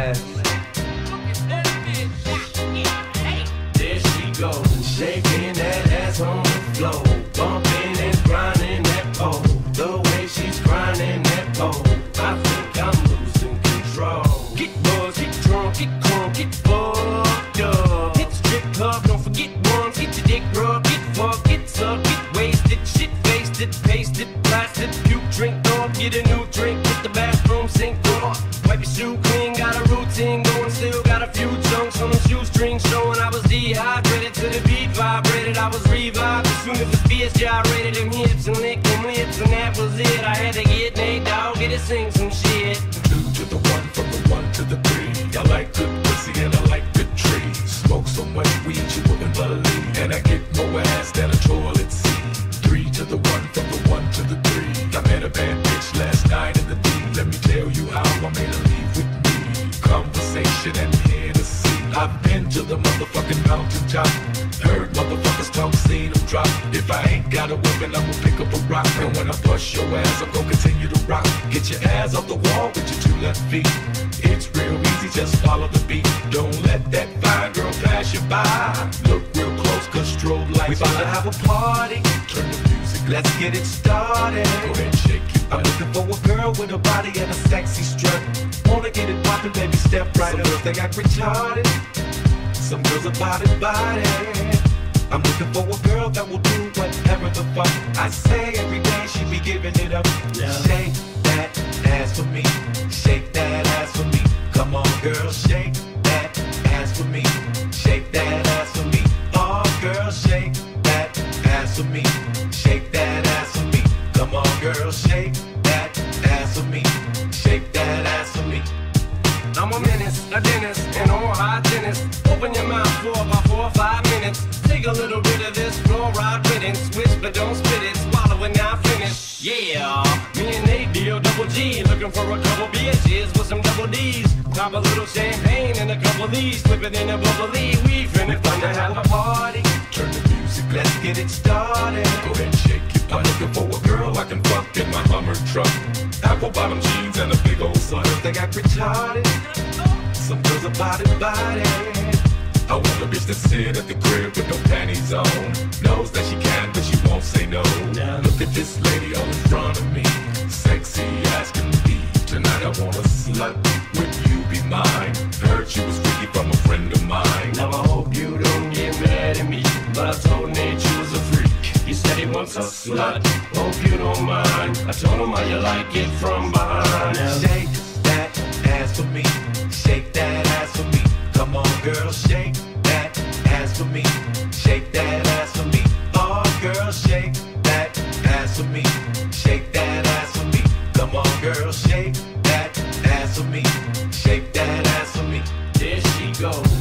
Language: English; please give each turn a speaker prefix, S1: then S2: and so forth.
S1: ass. There she goes, shaking that ass on the floor, bumping and grinding that pole. The way she's grinding that pole, I think I'm losing control. Get buzzed, get drunk, get crunk, get fucked up. Hit the strip club, don't forget once. Get your dick rubbed, get fucked, get sucked, get wasted, shit faced it, pasted, blasted, puke, drink up, get a new drink, hit the bathroom sink up. Wipe your shoe clean, got a routine going, still got a few chunks on the shoestrings showing I was dehydrated to the beat vibrated. I was revived as soon as the fierce gyrated them hips and licked them lips, and that was it. I had to get Nate Dogg, get to sing some shit.
S2: 2 to the 1, from the 1 to the 3. I like good pussy and I like good trees. Smoke so much weed you wouldn't believe, and I get more ass than a toilet seat. 3 to the 1, from the 1 to the 3. I met a bad bitch last night in the D. Let me tell you how I made her leave with me. Conversation and Hennessy. I've been to the motherfucking mountaintop, heard motherfuckers talk, seen them drop. If I ain't got a weapon, I'ma pick up a rock, and when I bust your ass, I'm gonna continue to rock. Get your ass off the wall with your 2 left feet. It's real easy, just follow the beat. Don't let that fine girl pass you by. Look real close, cause strobe lights.
S1: We about to have a party,
S2: Turn the music,
S1: let's get it started.
S2: go ahead and shake it.
S1: I'm looking for a girl with a body and a sexy strut. Wanna get it poppin', baby, step right up. Some girls, they act retarded. Some girls are body. I'm looking for a girl that will do whatever the fuck I say. Every day she be giving it up.
S3: Yeah.
S1: Shake that ass for me. Shake that ass for me. Come on, girl, shake that ass for me. Shake that ass for me. Oh, girl, shake that ass for me. Shake that ass for me. Come on, girl, shake that ass for me. Shake that ass for me. I'm a menace, a dentist, and all hygienist. Open your mouth for about 4 or 5 minutes. Take a little bit of this fluoride riddance. Switch, but don't spit it. Swallow it, now finish. Yeah, me and Nate deal double G. Looking for a couple bitches with some double D's. Pop a little champagne and a couple of these. Slip it in a bubbly. We finna have a party.
S2: Turn the music,
S1: Let's get it started.
S2: go ahead and shake it. I'm looking for a girl I can fuck in my Hummer truck. Apple bottom jeans and a big old slut.
S1: Girls, they got retarded. Some girls are body.
S2: I want a bitch that sit at the crib with no panties on. Knows that she can, but she won't say no. Look at this lady all in front of me, sexy as can be. Tonight I want a slut, would you be mine? Heard she was freaky from a friend of mine.
S1: Now I hope you don't get mad at me, but I told Nate you was a freak. He said he wants a slut. Hope you don't mind. I told him how you like it from behind. Shake that ass for me. Shake that ass for me. Come on, girl, shake that ass for me. Shake that ass for me. Oh, girl, shake that ass for me. Shake that ass for me. Come on, girl, shake that ass for me. Shake that ass for me. There she goes.